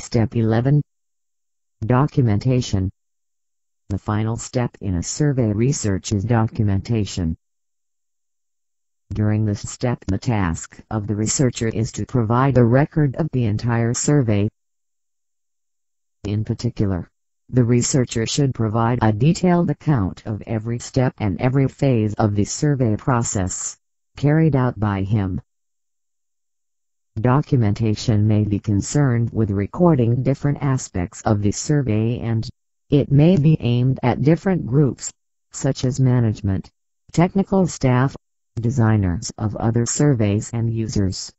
Step 11. Documentation. The final step in a survey research is documentation. During this step, the task of the researcher is to provide a record of the entire survey. In particular, the researcher should provide a detailed account of every step and every phase of the survey process, carried out by him. Documentation may be concerned with recording different aspects of the survey, and it may be aimed at different groups, such as management, technical staff, designers of other surveys and users.